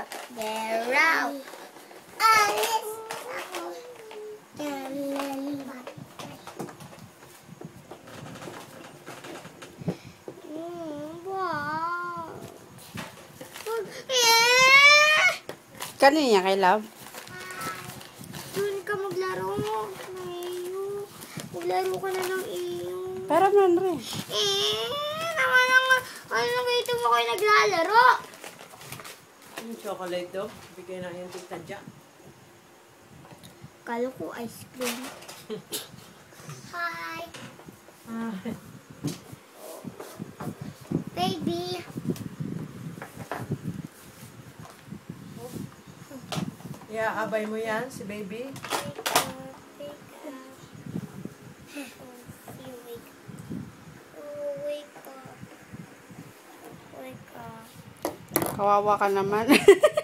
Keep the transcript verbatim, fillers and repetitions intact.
out. Get out. Alis ako. Lalalipat. Mm, wow. Eh! Kanina kay Love? Doon ka maglaro. Iyo. Maglaro ka na ng iyo. Pero man rin. Eh, naman ang ano ito mo kayo naglalaro. Yung chocolate daw, bigay na yung tita dyan. Kala ko ice cream. Hi. Ah, Baby. yeah, abay mo yan, si baby. Wake up, wake up. You wake Oh, wake up. Wake up. Kawawa ka naman.